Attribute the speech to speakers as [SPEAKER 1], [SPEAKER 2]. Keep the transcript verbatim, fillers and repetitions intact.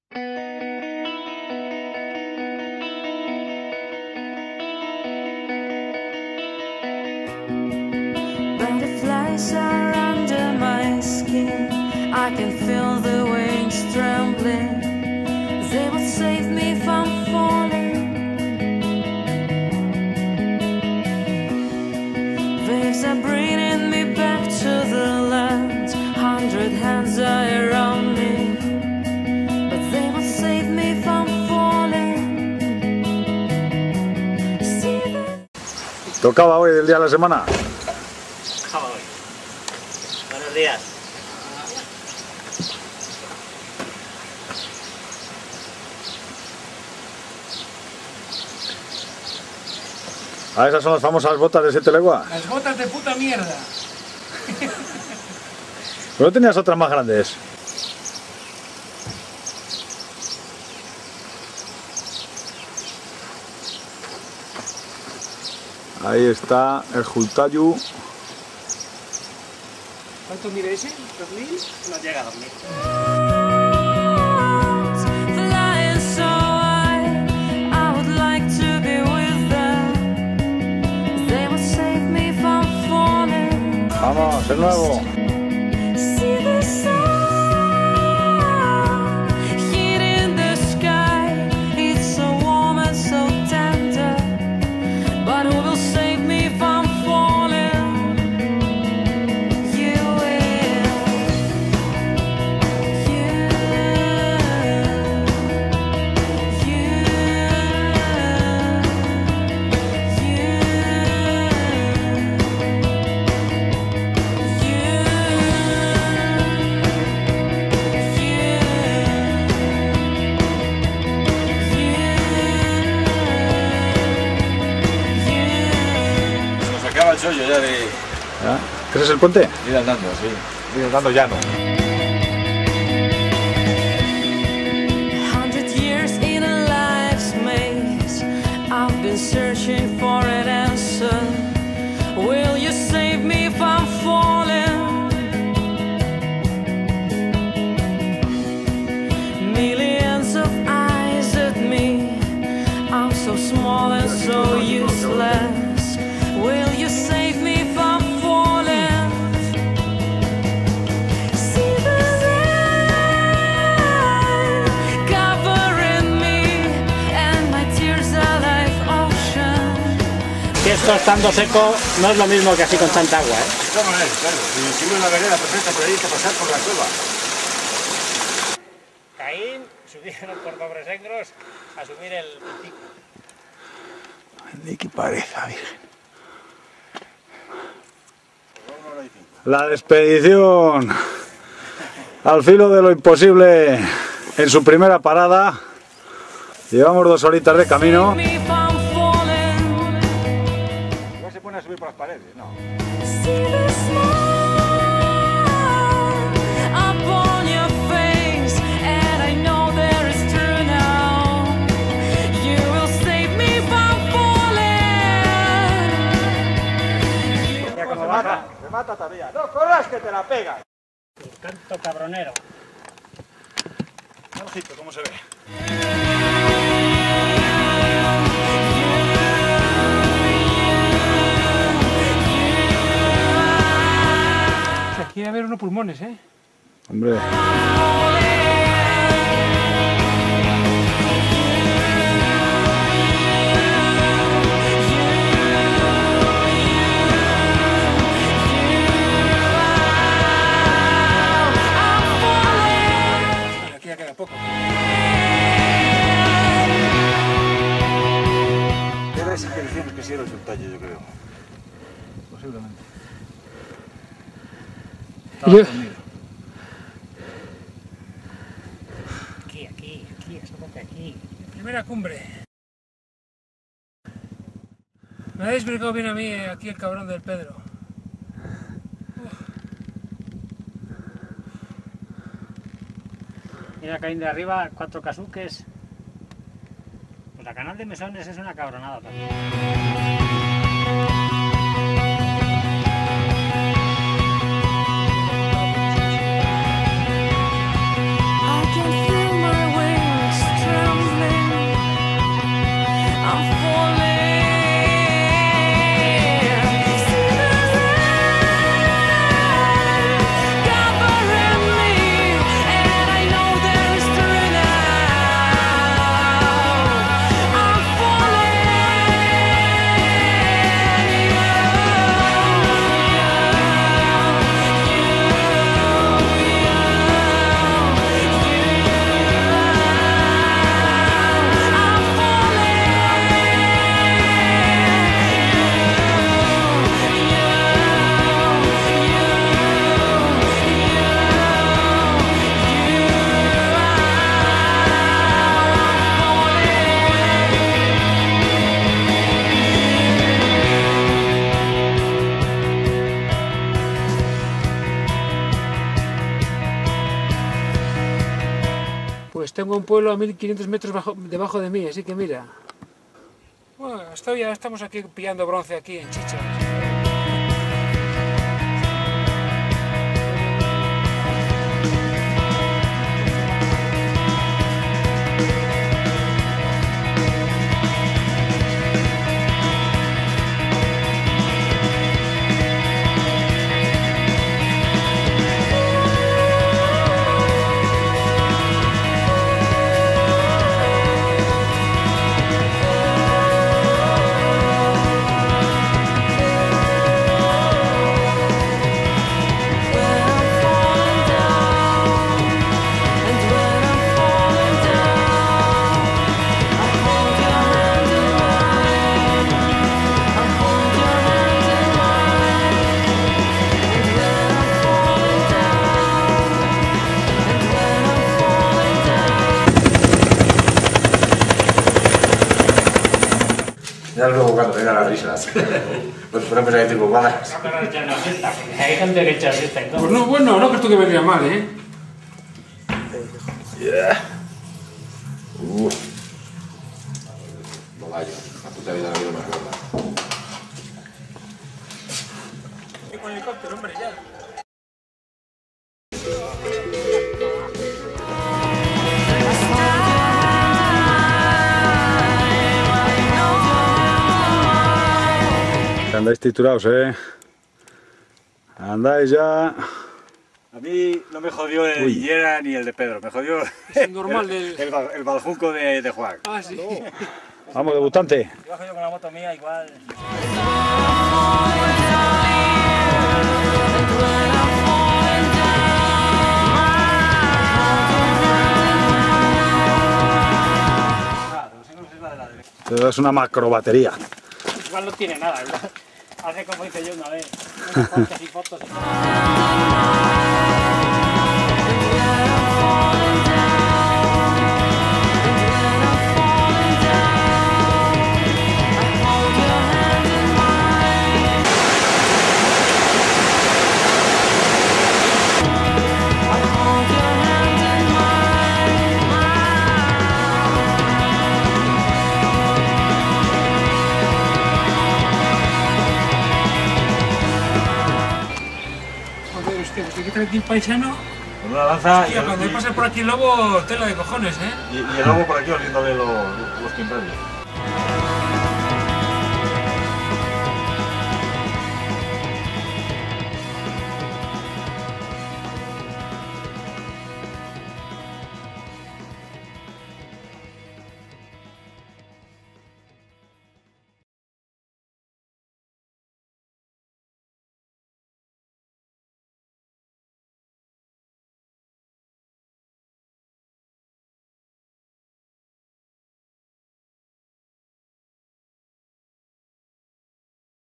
[SPEAKER 1] Butterflies are under my skin. I can feel the wings trembling. They will save me from falling. Waves are bringing me back to the land. Hundred hands are around me, but they will save me from falling.
[SPEAKER 2] Tocaba hoy el día de la semana.
[SPEAKER 3] Tocaba hoy. Buenos días.
[SPEAKER 2] Ah, esas son las famosas botas de siete leguas.
[SPEAKER 4] Las botas de puta mierda.
[SPEAKER 2] ¿No tenías otras más grandes? Ahí está el Jultayu.
[SPEAKER 4] ¿Cuánto mide ese? ¿dos mil?
[SPEAKER 3] No llega a dos mil.
[SPEAKER 2] Vamos, el nuevo.
[SPEAKER 5] El sollo ya de...
[SPEAKER 2] ¿Ya? ¿Ese es el puente?
[SPEAKER 5] Ir andando, sí.
[SPEAKER 2] Ir andando llano.
[SPEAKER 1] Hundred years in a life's maze, I've been searching for an answer. Will you save me from falling? Millions of eyes at me, I'm so small and so useless. Will you save me from falling? See the rain covering me, and my tears are like ocean.
[SPEAKER 3] Que esto estando seco no es lo mismo que así con tanta agua, ¿eh?
[SPEAKER 5] ¿Cómo es? Claro. Y si una vereda perfecta por ahí que pasar por la cueva.
[SPEAKER 3] Caín, subieron por Cobresengros a subir el pico.
[SPEAKER 2] Ni que parezca, virgen. La expedición al filo de lo imposible en su primera parada. Llevamos dos horitas de camino.
[SPEAKER 5] Igual se pone a subir por las paredes, no.
[SPEAKER 3] Como baja.
[SPEAKER 5] Te mata todavía. No corras que te la pega.
[SPEAKER 3] El canto cabronero.
[SPEAKER 5] Ojito, ¿cómo se ve?
[SPEAKER 4] Aquí debe haber unos pulmones, ¿eh?
[SPEAKER 2] Hombre.
[SPEAKER 4] Aquí ya queda poco.
[SPEAKER 5] Debe ser que decíamos que sí era el Jultayu, yo creo. Posiblemente. Estaba
[SPEAKER 4] Yo-
[SPEAKER 5] escondido.
[SPEAKER 3] Aquí, aquí, aquí, eso porque aquí.
[SPEAKER 4] Primera cumbre. Me ha desbrigado bien a mí eh, aquí el cabrón del Pedro.
[SPEAKER 3] Mira, caen de arriba cuatro casuques. Pues la canal de Mesones es una cabronada también.
[SPEAKER 1] I can feel my way
[SPEAKER 4] tengo un pueblo a mil quinientos metros bajo, debajo de mí, así que mira. Bueno, estoy, ya estamos aquí pillando bronce aquí en Chicha.
[SPEAKER 5] Ya luego cuando vengan las risas. Pues por ejemplo, hay tipo balas.
[SPEAKER 3] No, pero ya no siesta, porque hay gente que echa siesta y todo.
[SPEAKER 4] Pues no, bueno, no que esto que vendría mal, ¿eh?
[SPEAKER 5] Yeah. Uh. No vaya, la puta vida no me acuerdo.
[SPEAKER 4] Con el helicóptero, hombre, ya.
[SPEAKER 2] Andáis titulados, eh. Andáis ya.
[SPEAKER 5] A mí no me jodió el
[SPEAKER 2] Uy.
[SPEAKER 5] Higuera ni el de Pedro, me jodió
[SPEAKER 4] Es el normal del...
[SPEAKER 5] el, el, el Baljunco de, de Juan.
[SPEAKER 4] Ah, sí.
[SPEAKER 2] Vamos, debutante.
[SPEAKER 3] Si bajo yo con la moto mía, igual.
[SPEAKER 2] Esto es una macro batería.
[SPEAKER 3] Igual no tiene nada, ¿verdad? Hace como hice yo una vez. Unas fotos y fotos.
[SPEAKER 4] Joder, hostia, pues aquí está aquí el paisano.
[SPEAKER 5] Con una lanza y,
[SPEAKER 4] Hostia, cuando pasa por aquí el lobo, tela de cojones, ¿eh?
[SPEAKER 5] y, y el lobo por aquí oliéndole los, los timbrales.